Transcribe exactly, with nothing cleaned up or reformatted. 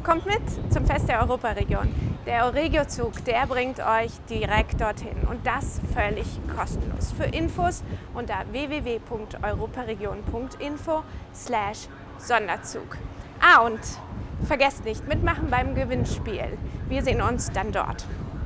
Kommt mit zum Fest der Europaregion. Der Euregiozug, der bringt euch direkt dorthin und das völlig kostenlos. Für Infos unter w w w punkt europaregion punkt info slash Sonderzug. Ah, und vergesst nicht, mitmachen beim Gewinnspiel. Wir sehen uns dann dort.